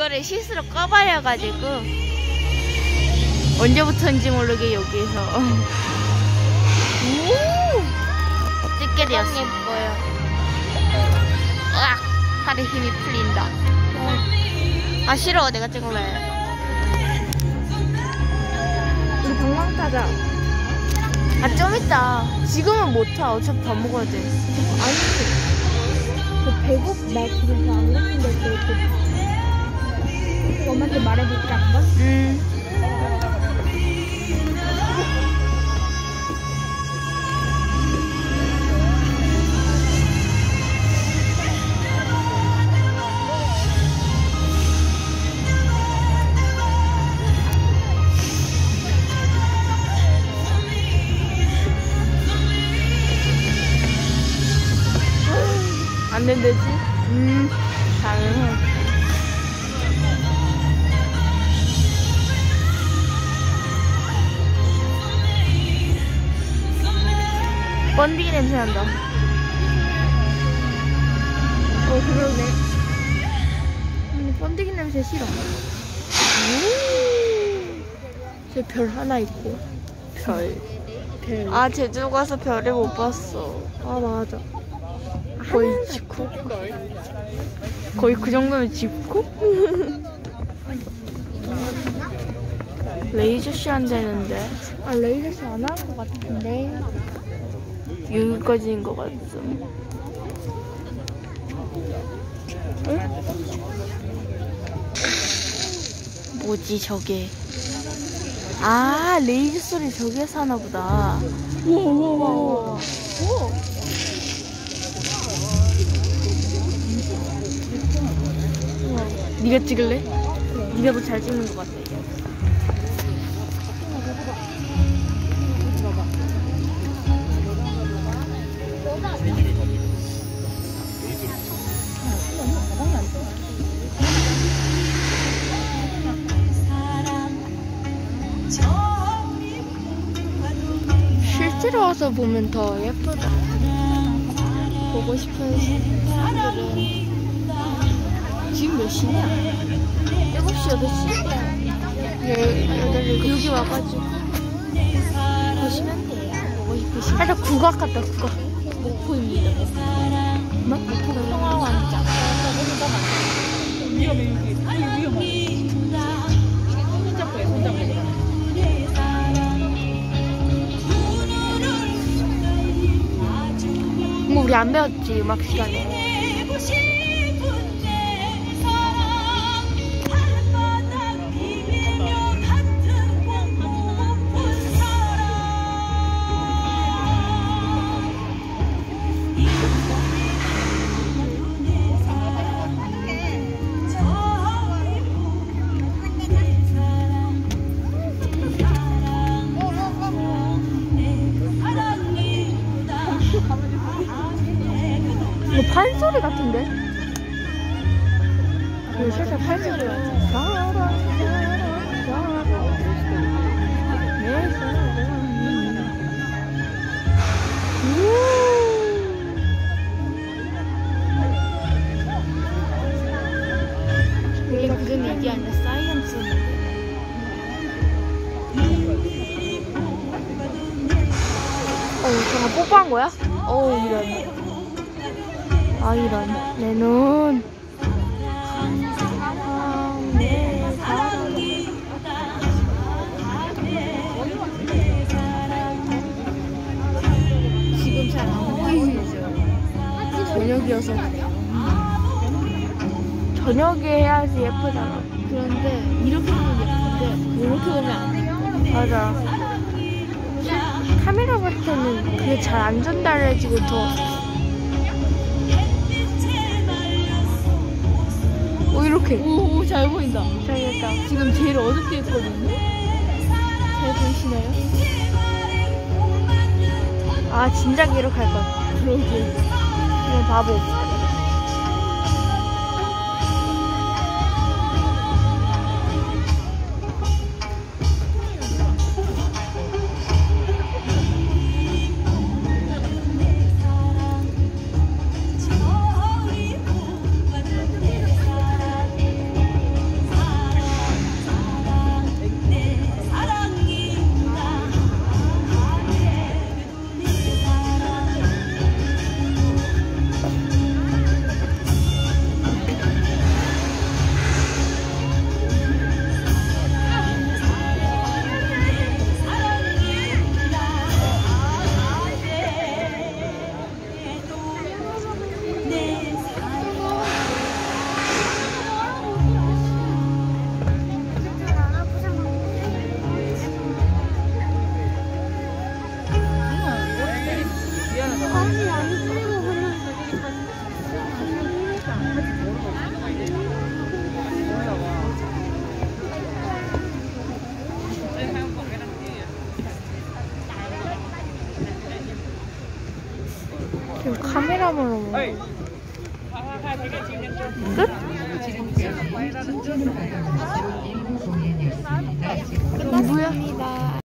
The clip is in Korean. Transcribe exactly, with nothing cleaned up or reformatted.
이거를 실수로 꺼버려가지고 언제부터인지 모르게 여기에서 찍게 되었어. 예뻐요. 으악! 팔에 힘이 풀린다. 아 싫어. 내가 찍을래. 우리 방랑 타자. 아 좀 이따. 지금은 못 타. 어차피 밥 먹어야 돼. 아니지. 그 배고프, 나 지금 안 고픈데 배고프. 엄마한테 말해볼까 한번? 음. 안 된대지? 음, 가능해. 번디기 냄새 난다. 어, 그러네. 근데 번디기 냄새 싫어. 저 별 하나 있고. 별. 별. 아, 제주 가서 별을 못 봤어. 아, 맞아. 거의 집코? 거의 그 정도면 집코? 레이저쇼 한다는데 아, 레이저쇼 안 하는 것 같은데. 여기까지인 것 같음. 응? 뭐지 저게? 아 레이저 소리 저기에서 하나 보다. 우와 우와 우와 우와. 네가 찍을래? 네가 더 잘 찍는 것 같아. 실제로 와서 보면 더 예쁘다. 보고 싶은 사람들은 지금 몇 시냐? 일곱 시, 여덟 시? 예, 여덟 시. 여기 와가지고 보시면 돼요. 보고 싶으시면. 살짝 국악 같다, 국악. 목포입니다. 뭐? 목포가 평화왕이잖아. 위험해, 여기. 여기 위험해. 손잡고 해, 손잡고. 뭐 우리 안 배웠지, 음악 시간에. 이거 판소리 같은데? 이거 살짝 판소리 같아. 사랑, 사랑, 사랑, 내 사랑이. 이게 그전 얘기 아니라 사이언스인데. 어우, 저거 뽀뽀한 거야? 어우, 이런. 아 이런 내 눈. 지금 잘 안 보이죠? 저녁이어서 그래요. 저녁에 해야지 예쁘잖아. 그런데 이렇게 보면 예쁜데 이렇게 보면 안 돼. 맞아. 카메라 볼 때는 그게 잘 안 전달해지고 더. 오 이렇게. 오, 잘 보인다. 잘 됐다. 지금 제일 어둡게 했거든요. 잘 보이시나요? 아 진작 이렇게 할 걸. 그러게. 이건 바보. 끝? 끝났습니다.